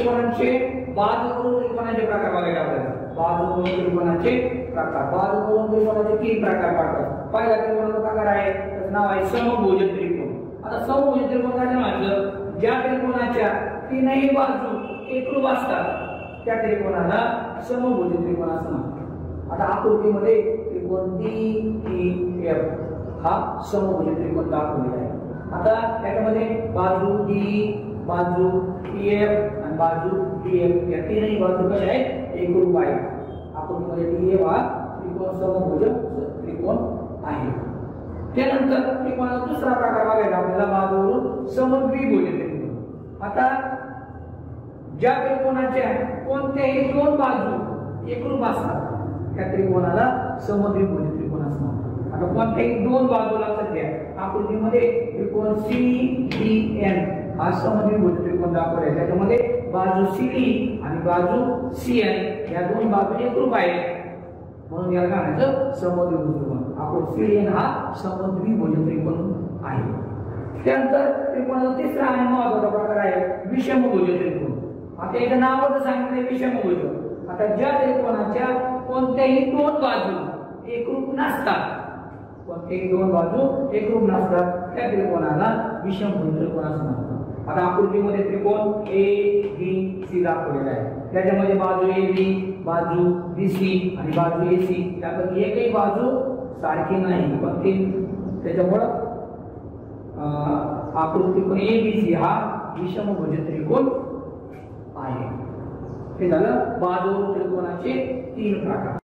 त्रिकोणाचे बाजूकडून त्रिकोणाचे प्रकार बघायला आपल्याला. बाजूकडून त्रिकोणाचे प्रकार, बाजूकडून त्रिकोणाचे 3 प्रकार पडतात. पहिला त्रिकोणाचा प्रकार आहे त्याचं नाव आहे समभुज त्रिकोण. आता समभुज त्रिकोण काय म्हटलं, ज्या त्रिकोणाच्या तीनही बाजू एकरूप असतात त्या त्रिकोणाला समभुज त्रिकोण असं म्हणतात. आता आकृतीमध्ये त्रिकोण DEF हा समभुज त्रिकोण दाखवलेला आहे. आता त्याच्यामध्ये बाजू D, बाजू EF आणि बाजू DF या तीनही बाजू कशा आहेत, एकरूप आहेत. आकृतीमध्ये DEF हा त्रिकोण समभुज त्रिकोण आहे. त्यानंतर त्रिकोणाचा दुसरा प्रकार बघायला आपल्याला बाजूवरून समद्विभुज त्रिकोण. आता ज्या त्रिकोणाच्या कोणत्याही 2 बाजू एकरूप असतात त्या त्रिकोणाला समद्विभुज त्रिकोण असं म्हणतात. आता कोणत्याही 2 बाजू लक्षात घ्या. आकृतीमध्ये त्रिकोण CDN हा समद्विभुज त्रिकोण दाखवला आहे. त्याच्यामध्ये बाजू CD आणि बाजू CN या 2 बाजू एकरूप आहेत म्हणून याला काय म्हणायचं, समद्विभुज त्रिकोण. आपण CDN हा समद्विभुज त्रिकोण आहे. त्यानंतर त्रिकोणाचा तिसरा आणि महत्त्वाचा प्रकार आहे विषमभुज त्रिकोण. आता याचं नावच सांगितलं विषमभुज. आता ज्या त्रिकोणाच्या कोणत्याही 2 बाजू एकरूप नसतात, कोणत्याही 2 बाजू एकरूप नसतात त्या त्रिकोणाला विषमभुज त्रिकोण असं म्हणतात. आता आकृतीमध्ये त्रिकोण ABC दाखवलेला आहे. त्याच्यामध्ये बाजू AB, बाजू BC आणि बाजू AC त्यापैकी एकही बाजू सारखी नाही. पण त्याच्यामुळं आकृती पण ABC हा विषमभुज त्रिकोण आहे. हे झालं बाजू त्रिकोणाचे 3 प्रकार.